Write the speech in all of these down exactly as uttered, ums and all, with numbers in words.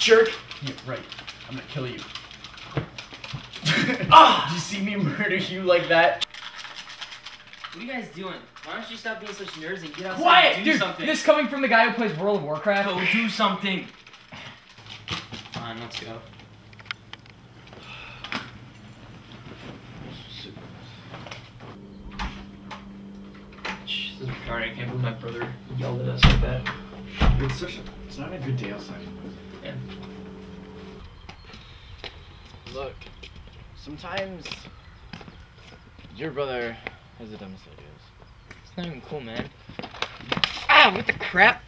jerk. Yeah, right. I'm gonna kill you. Ah! Did you see me murder you like that? What are you guys doing? Why don't you stop being such nerds and get outside Quiet, and do dude. something? This coming from the guy who plays World of Warcraft. Go do something. Fine, let's go. This is retarded. I can't believe my brother yelled at us like that. It's such a. It's not a good day outside. Yeah. Look, sometimes your brother has the dumbest ideas. It's not even cool, man. Ah, what the crap?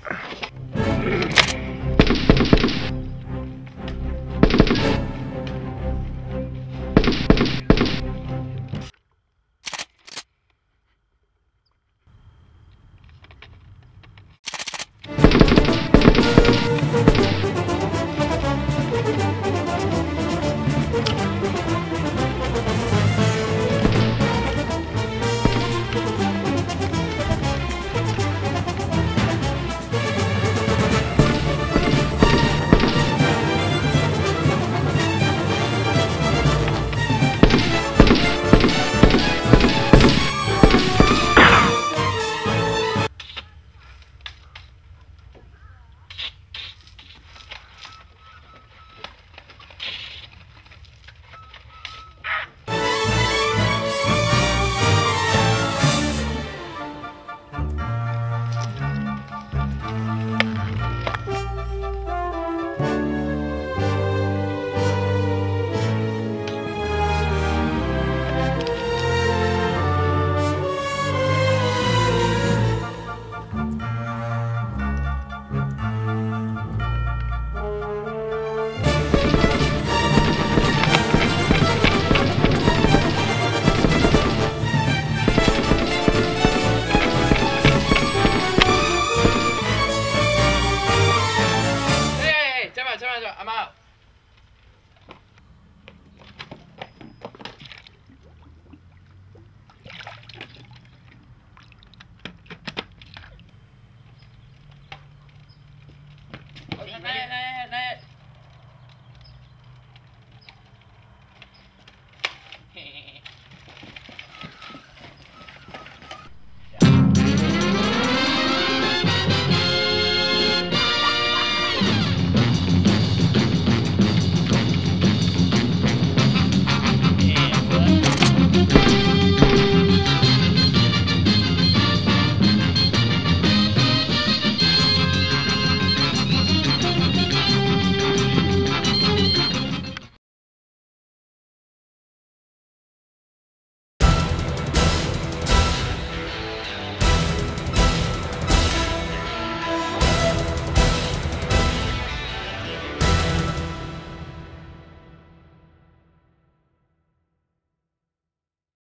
I'm out.